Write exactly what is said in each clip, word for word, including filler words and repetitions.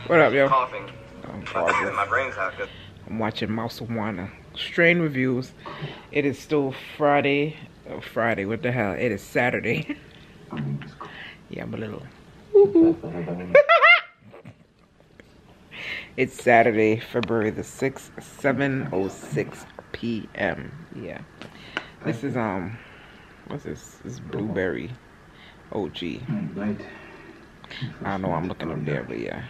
What up, yo? Coughing. I'm, my, my brain's hot. I'm watching Mousewana Strain Reviews. It is still Friday. Oh, Friday, what the hell? It is Saturday. Yeah, I'm a little. It's Saturday, February the sixth, seven oh six p m Yeah. This is, um, what's this? This is Blueberry O G. I don't know why I'm looking up there, but yeah.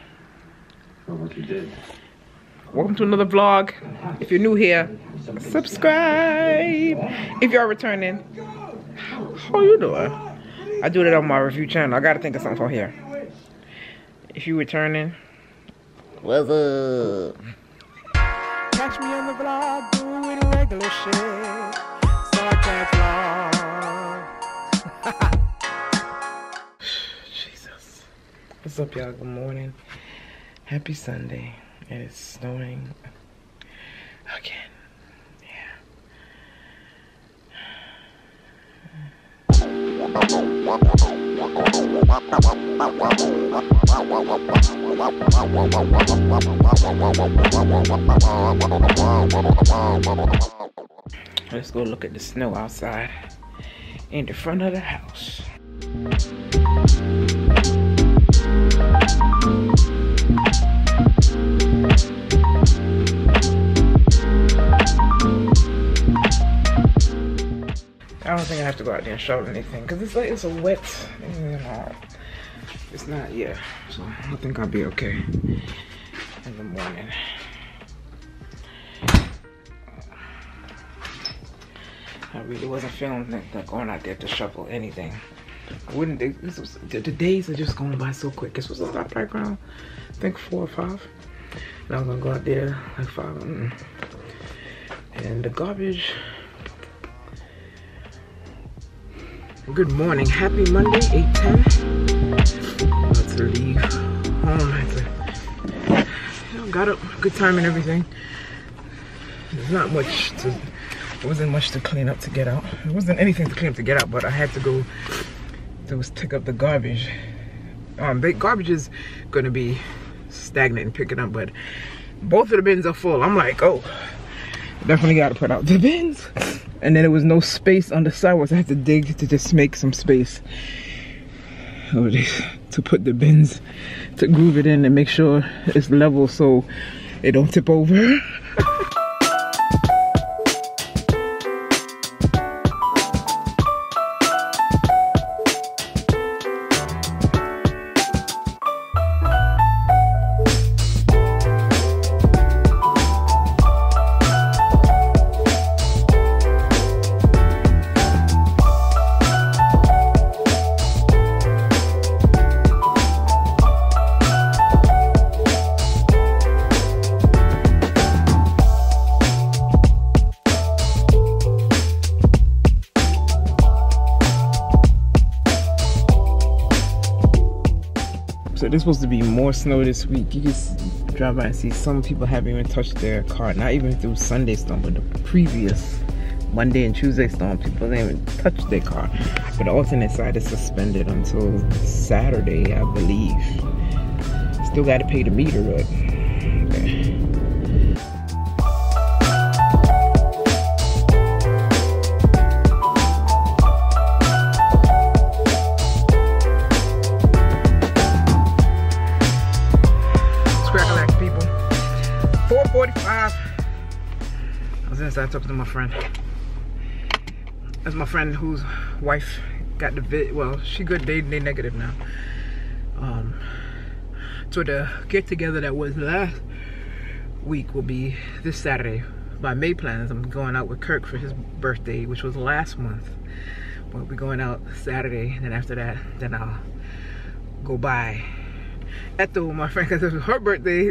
Welcome to another vlog. If you're new here, subscribe. If you're returning, how you doing? I do that on my review channel. I gotta think of something for here. If you're returning, what's up? Catch me on the vlog doing regular shit. Sarcasm vlog. Jesus. What's up, y'all? Good morning. Happy Sunday. It is snowing again. Yeah. Let's go look at the snow outside in the front of the house. I don't think I have to go out there and shovel anything because it's like it's a wet, you know, it's not, yeah. So I think I'll be okay in the morning. I really wasn't feeling like, like going out there to shovel anything. I wouldn't. This was, the, the days are just going by so quick. This was a stop right around, I think four or five. And I was gonna go out there like five, mm. And the garbage. Good morning, happy Monday, eight ten. About to leave home. I had to, you know, got up, good time and everything. There's not much to, there wasn't much to clean up to get out. There wasn't anything to clean up to get out, but I had to go to pick up the garbage. Um, the garbage is gonna be stagnant and pick it up, but both of the bins are full. I'm like, oh, definitely gotta put out the bins. And then there was no space on the sidewalks. I had to dig to just make some space to put the bins, to groove it in and make sure it's level so it don't tip over. So there's supposed to be more snow this week. You can drive by and see some people haven't even touched their car. Not even through Sunday storm, but the previous Monday and Tuesday storm, people didn't even touch their car. But the alternate side is suspended until Saturday, I believe. Still got to pay the meter, but okay. four forty-five. I was inside talking to my friend. That's my friend whose wife got the vid. Well, she good. They they negative now. Um, so the get together that was last week will be this Saturday. By May plans, I'm going out with Kirk for his birthday, which was last month. We'll be going out Saturday, and then after that, then I'll go by Ethel, my friend, because it was her birthday.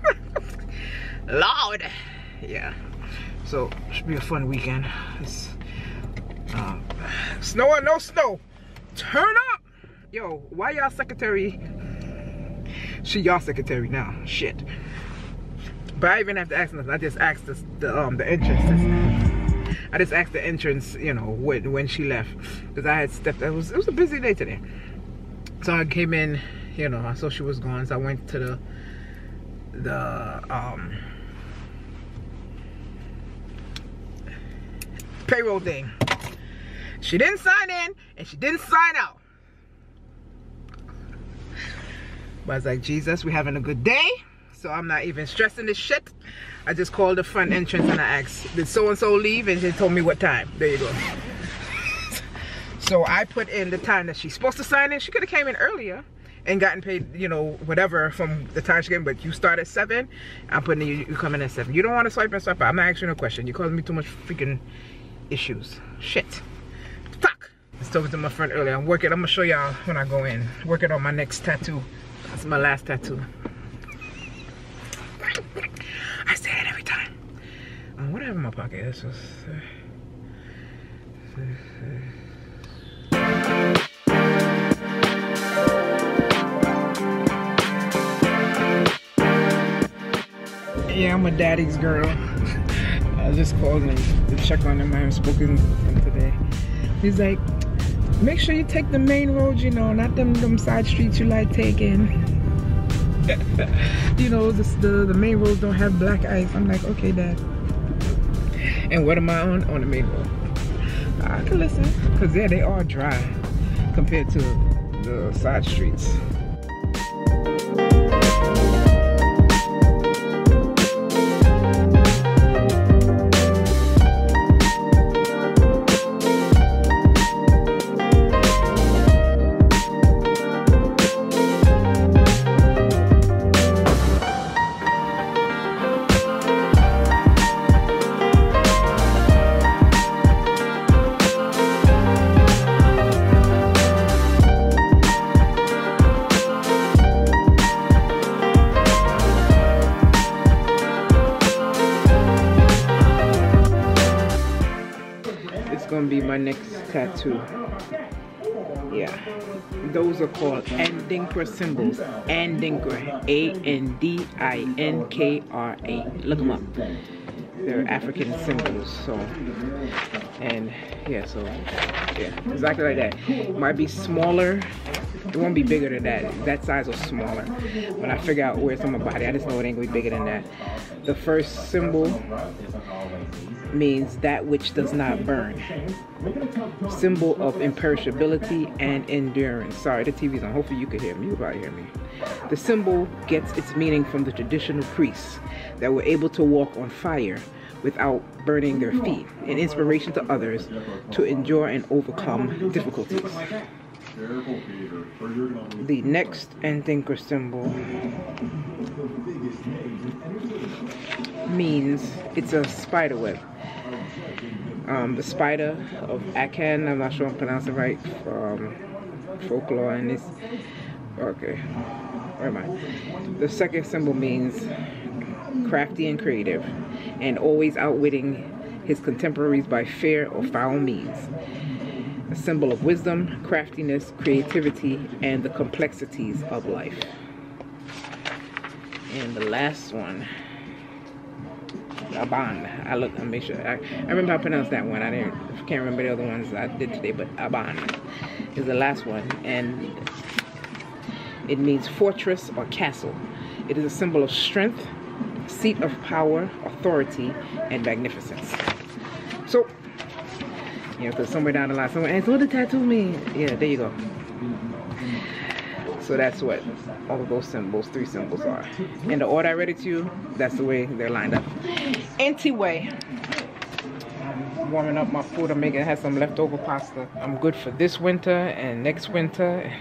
Lord, yeah. So it should be a fun weekend. It's um, snow or no snow, turn up. Yo, why y'all secretary? She y'all secretary now. Shit. But I even have to ask nothing. I just asked the, the um the entrance. I just asked the entrance, you know, when when she left, because I had stepped. It was it was a busy day today. So I came in, you know, I saw she was gone, so I went to the the um, payroll thing. She didn't sign in and she didn't sign out. But I was like, Jesus, we're having a good day. So I'm not even stressing this shit. I just called the front entrance and I asked, did so-and-so leave? And they told me what time. There you go. So I put in the time that she's supposed to sign in. She could have came in earlier and gotten paid, you know, whatever from the time she came. But you start at seven. I'm putting you, you come in at seven. You don't want to swipe and swipe out. I'm not asking you a question. You're causing me too much freaking issues. Shit. Fuck. I was talking to my friend earlier. I'm working. I'm going to show y'all when I go in. Working on my next tattoo. That's my last tattoo. I say it every time. Um, what I have in my pocket? This was. Uh, yeah, I'm a daddy's girl. I just called him to check on him. I haven't spoken to him today. He's like, make sure you take the main road, you know, not them them side streets you like taking. You know, the, the, the main roads don't have black ice. I'm like, okay, Dad. And what am I on? On the main road. I can listen. Because, yeah, they are dry compared to the side streets. Gonna be my next tattoo. Yeah, those are called Andinkra symbols. Andinkra, A N D I N K R A. Look them up. They're African symbols. So, and yeah, so yeah, exactly like that. It might be smaller. It won't be bigger than that. That size or smaller. When I figure out where it's on my body, I just know it ain't gonna be bigger than that. The first symbol means that which does not burn. Symbol of imperishability and endurance. Sorry, the T V's on. Hopefully you could hear me. You probably hear me. The symbol gets its meaning from the traditional priests that were able to walk on fire without burning their feet, an inspiration to others to endure and overcome difficulties. The next Andinkra symbol means it's a spider web. Um, the spider of Akan, I'm not sure I'm pronouncing it right, from folklore, and it's okay. Where am I? The second symbol means crafty and creative, and always outwitting his contemporaries by fair or foul means. A symbol of wisdom, craftiness, creativity, and the complexities of life. And the last one, Aban. I look, I make sure. I, I remember how to pronounce that one. I didn't, I can't remember the other ones I did today, but Aban is the last one, and it means fortress or castle. It is a symbol of strength, seat of power, authority, and magnificence. So, you know, because somewhere down the line, someone asks, what does tattoo mean? Yeah, there you go. So that's what all of those symbols, three symbols are. In the order I read it to you, that's the way they're lined up. Anyway, warming up my food. I'm making, I had some leftover pasta. I'm good for this winter and next winter.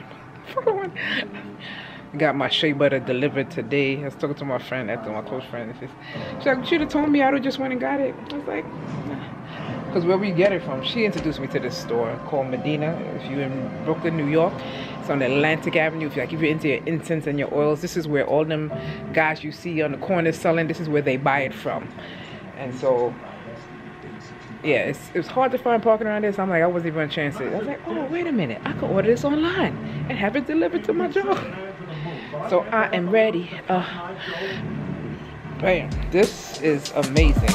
Got my shea butter delivered today. I was talking to my friend, after my close friend. She's like, you should have told me. I would have just went and got it. I was like, nah. Because where we get it from, she introduced me to this store called Medina. If you're in Brooklyn, New York, it's on Atlantic Avenue. If, like, if you're into your incense and your oils, this is where all them guys you see on the corner selling, this is where they buy it from. And so, yeah, it's, it was hard to find parking around this. I'm like, I wasn't even going to chance it. I was like, oh, wait a minute. I could order this online and have it delivered to my job. So I am ready. Uh, bam. This is amazing.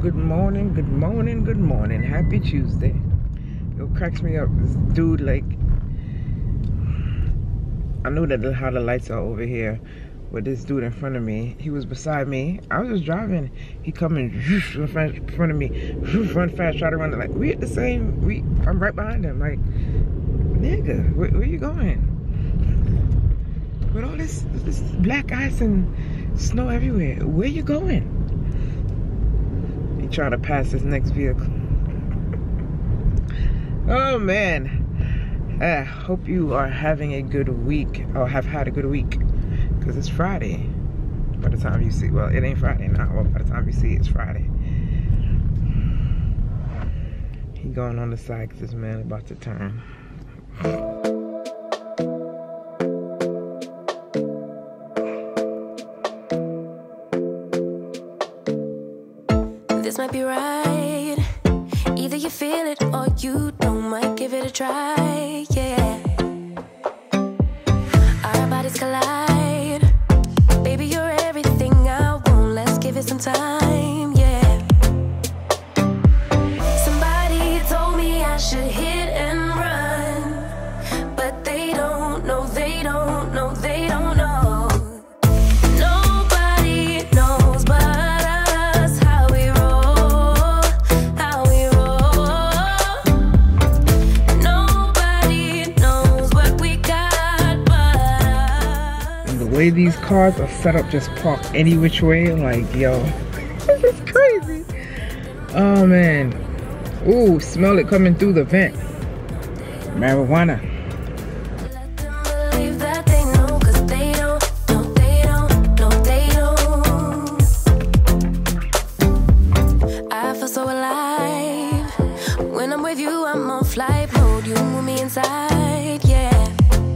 good morning, good morning, good morning. Happy Tuesday. It cracks me up. This dude, like, I know that how the lights are over here. With this dude in front of me, he was beside me. I was just driving. He coming in front of me, run fast, try to run. Like, we at the same. We, I'm right behind him. Like, nigga, where, where you going? With all this, this black ice and snow everywhere, where you going? He trying to pass this next vehicle. Oh man. I hope you are having a good week, or have had a good week, because it's Friday. By the time you see, well, it ain't Friday now, but by the time you see, it's Friday. He going on the side because this man about to turn. This might be right. Either you feel it or you don't. Might give it a try, yeah. Our bodies collide. Baby, you're everything I want. Let's give it some time, yeah. Somebody told me I should hit and run, but they don't know, they don't know, they don't know. Nobody knows but us how we roll, how we roll. Nobody knows what we got but us. And the way these cars are set up, just park any which way, I'm like, yo, this is crazy. Oh man. Ooh, smell it coming through the vent. Marijuana. Let them believe that they know, 'cause they don't, no, they don't, no, they don't. I feel so alive. When I'm with you, I'm on flight mode. You move me inside, yeah.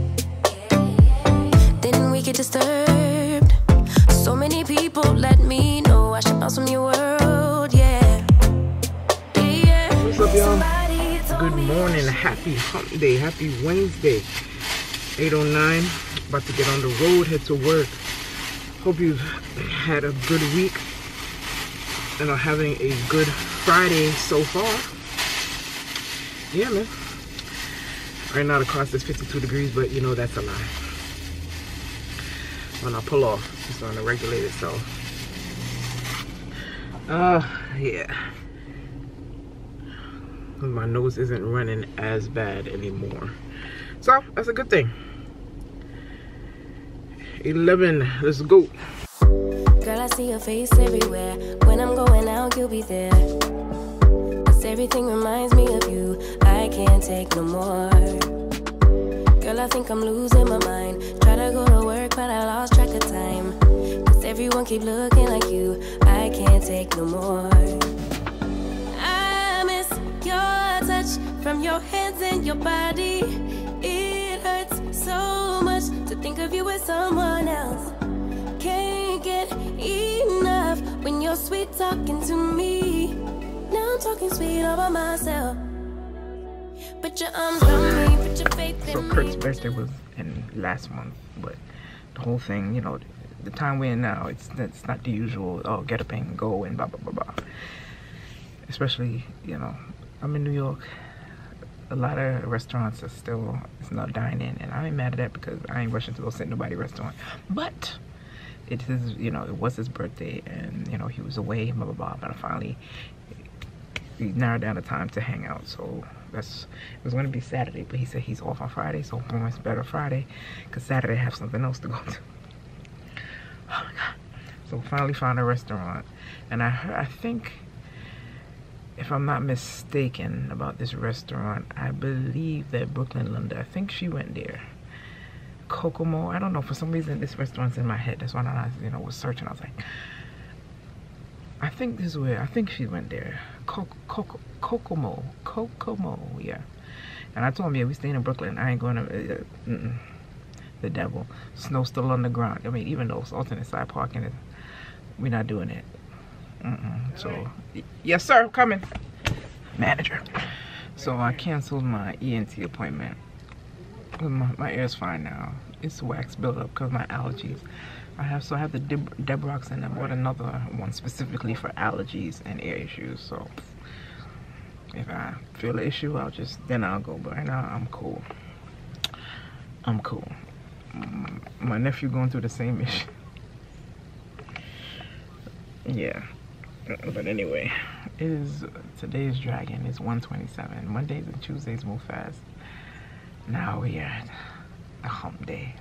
Then we get disturbed. So many people let me know I should bounce from your world, yeah. Yeah. What's up, y'all? Somebody told Good me morning, happy hump day, happy Wednesday. eight oh nine, about to get on the road, head to work. Hope you've had a good week and are having a good Friday so far. Yeah, man. Right now the car says fifty-two degrees, but you know that's a lie. When I pull off, it's on to regulate itself. Uh, yeah. My nose isn't running as bad anymore, so that's a good thing. eleven, let's go. Girl, I see your face everywhere. When I'm going out, you'll be there. 'Cause everything reminds me of you. I can't take no more. Girl, I think I'm losing my mind. Try to go to work, but I lost track of time. 'Cause everyone keep looking like you. I can't take no more. I miss your touch from your hands and your body. It hurts so much to think of you as someone else. Can't get enough when you're sweet talking to me. Now I'm talking sweet all by myself. Put your arms around me, put your faith in So me. Kurt's birthday was in last month, but the whole thing, you know, the time we're in now, it's it's not the usual, oh, get up and go and blah, blah, blah, blah. Especially, you know, I'm in New York. A lot of restaurants are still, it's not dine-in, and I ain't mad at that because I ain't rushing to go sit in nobody's restaurant. But it is, you know, it was his birthday, and, you know, he was away, blah, blah, blah, but I finally we narrowed down the time to hang out. So that's, it was going to be Saturday, but he said he's off on Friday, so it's better Friday, because Saturday I have something else to go to. Oh my god. So finally found a restaurant, and I heard, I think, if I'm not mistaken about this restaurant, I believe that Brooklyn Linda, I think she went there. Kokomo, I don't know, for some reason this restaurant's in my head. That's why I, you know, was searching. I was like, I think this is where, I think she went there. Kokomo, Kokomo, Kokomo, yeah. And I told him, yeah, we staying in Brooklyn. I ain't going to, uh, mm-mm. The devil. Snow still on the ground. I mean, even though it's alternate side parking, we're not doing it. Mm-mm. So, yes sir, I'm coming. Manager. So I canceled my E N T appointment. My, my ear's fine now. It's wax buildup because of my allergies. I have so I have the Deb Debrox, and I bought another one specifically for allergies and ear issues. So if I feel an issue, I'll just then I'll go. But right now I'm cool. I'm cool. My nephew going through the same issue. Yeah. But anyway, it is today's dragon is one twenty-seven. Mondays and Tuesdays move fast. Now we are at the hump day.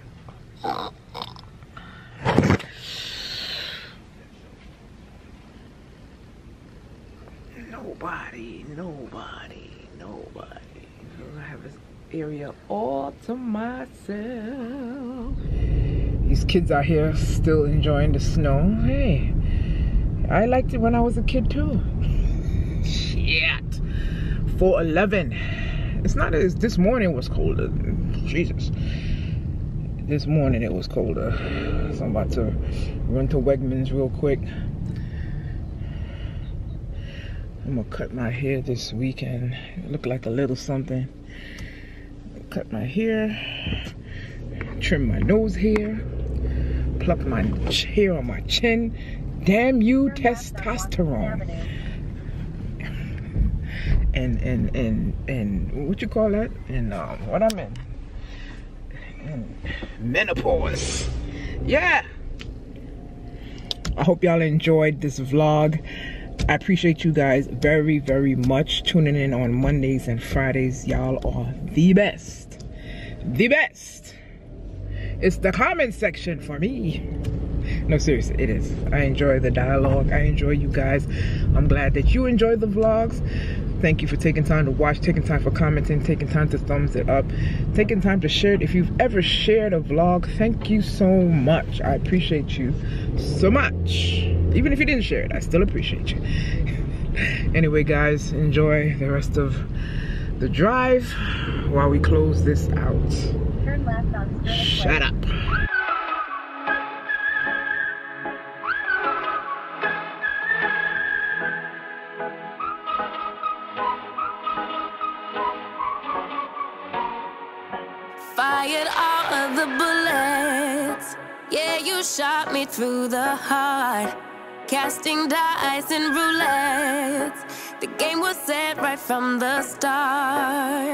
Nobody, nobody, nobody. I have this area all to myself. These kids out here still enjoying the snow. Hey, I liked it when I was a kid too. Shit. four eleven. It's not as this morning was colder. Jesus. This morning it was colder. So I'm about to run to Wegmans real quick. I'm gonna cut my hair this weekend. Look like a little something. Cut my hair. Trim my nose hair. Pluck my hair on my chin. Damn you, testosterone. And and and and what you call that? And um, what I'm in? And menopause. Yeah. I hope y'all enjoyed this vlog. I appreciate you guys very, very much tuning in on Mondays and Fridays. Y'all are the best. The best. It's the comment section for me. No, seriously, it is. I enjoy the dialogue. I enjoy you guys. I'm glad that you enjoy the vlogs. Thank you for taking time to watch, taking time for commenting, taking time to thumbs it up, taking time to share it. If you've ever shared a vlog, thank you so much. I appreciate you so much. Even if you didn't share it, I still appreciate you. Anyway, guys, enjoy the rest of the drive while we close this out. Turn left on Shut up. Fired all of the bullets. Yeah, you shot me through the heart. Casting dice and roulette. The game was set right from the start.